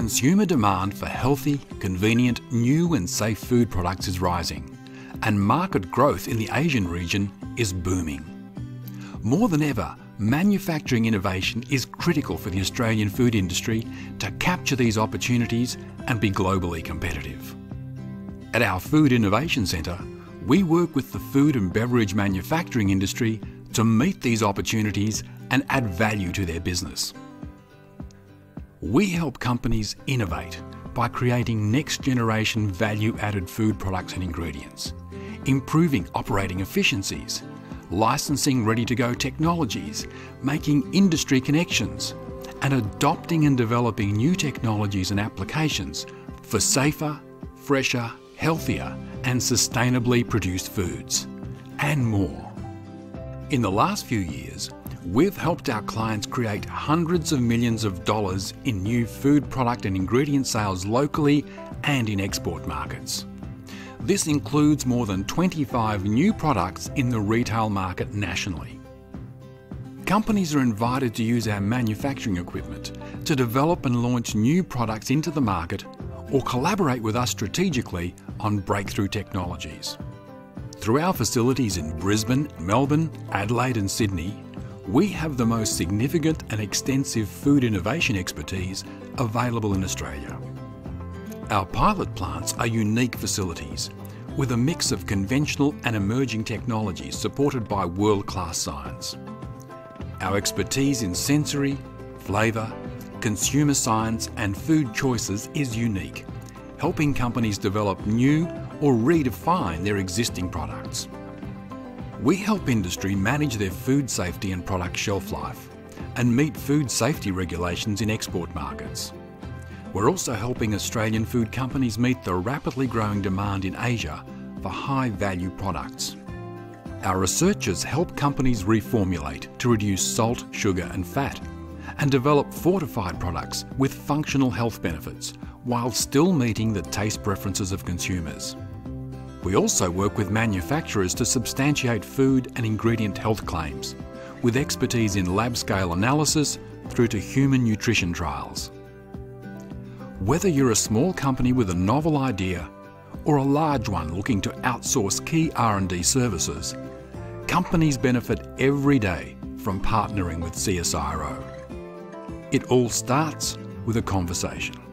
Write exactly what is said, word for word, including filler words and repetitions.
Consumer demand for healthy, convenient, new and safe food products is rising, and market growth in the Asian region is booming. More than ever, manufacturing innovation is critical for the Australian food industry to capture these opportunities and be globally competitive. At our Food Innovation Centre, we work with the food and beverage manufacturing industry to meet these opportunities and add value to their business. We help companies innovate by creating next-generation value-added food products and ingredients, improving operating efficiencies, licensing ready-to-go technologies, making industry connections, and adopting and developing new technologies and applications for safer, fresher, healthier, and sustainably produced foods, and more. In the last few years, we've helped our clients create hundreds of millions of dollars in new food product and ingredient sales locally and in export markets. This includes more than twenty-five new products in the retail market nationally. Companies are invited to use our manufacturing equipment to develop and launch new products into the market or collaborate with us strategically on breakthrough technologies. Through our facilities in Brisbane, Melbourne, Adelaide and Sydney, we have the most significant and extensive food innovation expertise available in Australia. Our pilot plants are unique facilities with a mix of conventional and emerging technologies supported by world-class science. Our expertise in sensory, flavour, consumer science and food choices is unique, helping companies develop new or redefine their existing products. We help industry manage their food safety and product shelf life and meet food safety regulations in export markets. We're also helping Australian food companies meet the rapidly growing demand in Asia for high-value products. Our researchers help companies reformulate to reduce salt, sugar and fat and develop fortified products with functional health benefits while still meeting the taste preferences of consumers. We also work with manufacturers to substantiate food and ingredient health claims, with expertise in lab-scale analysis through to human nutrition trials. Whether you're a small company with a novel idea or a large one looking to outsource key R and D services, companies benefit every day from partnering with C S I R O. It all starts with a conversation.